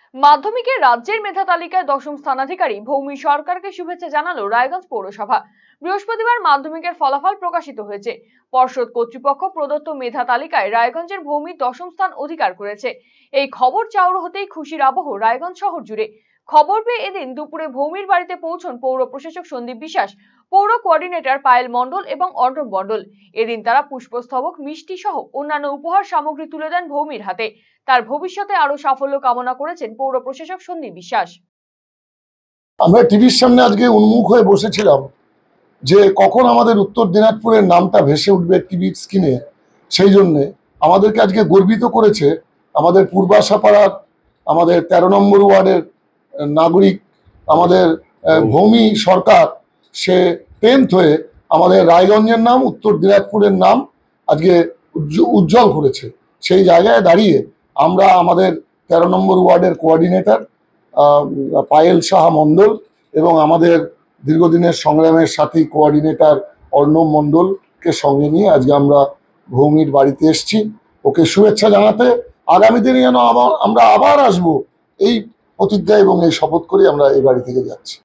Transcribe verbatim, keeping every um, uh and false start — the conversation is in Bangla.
মাধ্যমিকে রাজ্যের মেধা তালিকায় দশম স্থানাধিকারী ভৌমি সরকারকে শুভেচ্ছা জানালো রায়গঞ্জ পৌরসভা। বৃহস্পতিবার মাধ্যমিকের ফলাফল প্রকাশিত হয়েছে। পর্ষদ কর্তৃপক্ষ প্রদত্ত মেধা তালিকায় রায়গঞ্জের ভৌমি দশম স্থান অধিকার করেছে। এই খবর চাউর হতেই খুশির আবহ রায়গঞ্জ শহর জুড়ে। খবর পেয়ে এদিন দুপুরে ভৌমির বাড়িতে পৌঁছন পৌর প্রশাসক সন্দীপ বিশ্বাস, পৌর কোঅর্ডিনেটর পায়েল মণ্ডল এবং অর্ণব মণ্ডল। এদিন তারা পুষ্পস্তবক, মিষ্টি সহ অন্যান্য উপহার সামগ্রী তুলে দেন ভৌমির হাতে। তার ভবিষ্যতে আরো সাফল্য কামনা করেছেন পৌর প্রশাসক সন্দীপ বিশ্বাস। আমরা টিভির সামনে আজকে উন্মুখ হয়ে বসেছিলাম যে কখন আমাদের উত্তর দিনাজপুরের নামটা ভেসে উঠবে টিভির স্ক্রিনে। সেই জন্যে আমাদেরকে আজকে গর্বিত করেছে আমাদের পূর্বাশাপাড়ার আমাদের তেরো নম্বর ওয়ার্ডের নাগরিক আমাদের ভৌমি সরকার। সে টেন্থ হয়ে আমাদের রায়গঞ্জের নাম, উত্তর দিনাজপুরের নাম আজকে উজ্জ্বল করেছে। সেই জায়গায় দাঁড়িয়ে আমরা আমাদের তেরো নম্বর ওয়ার্ডের কোঅর্ডিনেটর পায়েল সাহা মণ্ডল এবং আমাদের দীর্ঘদিনের সংগ্রামের সাথী কোঅর্ডিনেটর অর্ণব মণ্ডলকে সঙ্গে নিয়ে আজকে আমরা ভৌমির বাড়িতে এসেছি ওকে শুভেচ্ছা জানাতে। আগামী দিনে যেন আবার আমরা আবার আসবো এই প্রতিজ্ঞা এবং এই শপথ করে আমরা এই বাড়ি থেকে যাচ্ছি।